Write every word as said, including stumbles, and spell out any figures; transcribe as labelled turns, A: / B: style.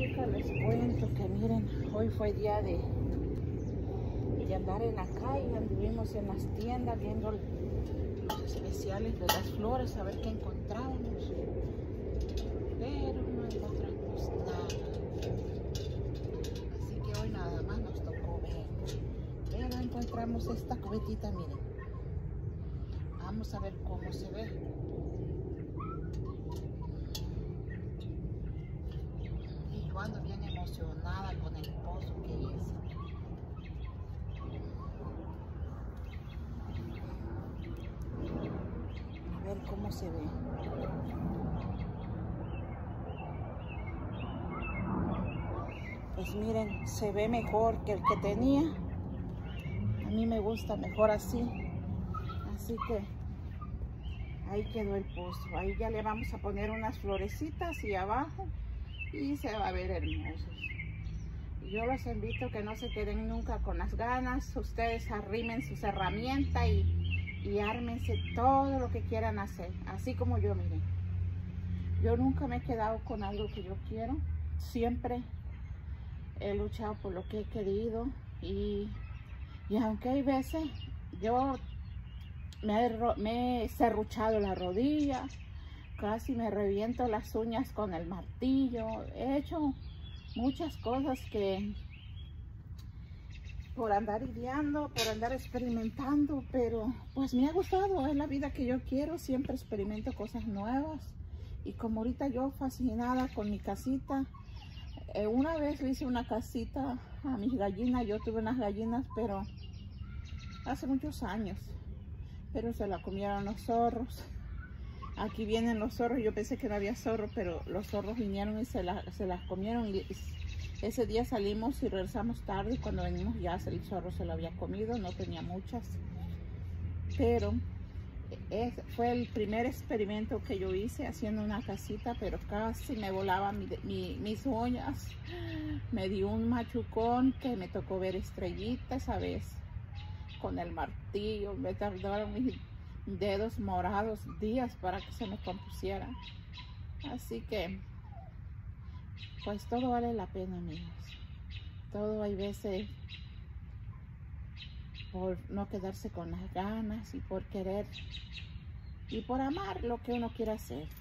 A: Les cuento que miren, hoy fue día de, de andar en la calle. Anduvimos en las tiendas viendo los especiales de las flores, a ver qué encontrábamos, pero no encontramos nada. Así que hoy nada más nos tocó ver, pero encontramos esta cubetita. Miren, vamos a ver cómo se ve. Ando bien emocionada con el pozo que hice. A ver cómo se ve. Pues miren, se ve mejor que el que tenía. A mí me gusta mejor así. Así que ahí quedó el pozo. Ahí ya le vamos a poner unas florecitas y abajo. Y se va a ver hermosos. Yo los invito a que no se queden nunca con las ganas. Ustedes arrimen sus herramientas y, y ármense todo lo que quieran hacer. Así como yo, miren. Yo nunca me he quedado con algo que yo quiero. Siempre he luchado por lo que he querido. Y, y aunque hay veces yo me he, me he serruchado la rodilla, casi me reviento las uñas con el martillo. He hecho muchas cosas que por andar ideando, por andar experimentando, pero pues me ha gustado. Es la vida que yo quiero. Siempre experimento cosas nuevas. Y como ahorita yo fascinada con mi casita. Eh, una vez le hice una casita a mis gallinas. Yo tuve unas gallinas, pero hace muchos años. Pero se la comieron los zorros. Aquí vienen los zorros. Yo pensé que no había zorros, pero los zorros vinieron y se, la, se las comieron. Y ese día salimos y regresamos tarde. Y cuando venimos ya el zorro se lo había comido. No tenía muchas. Pero es, fue el primer experimento que yo hice haciendo una casita. Pero casi me volaban mi, mi, mis uñas. Me dio un machucón que me tocó ver estrellitas esa vez. Con el martillo. Me tardaron mis dedos morados días para que se me compusieran. Así que pues todo vale la pena, amigos. Todo hay veces por no quedarse con las ganas y por querer y por amar lo que uno quiere hacer.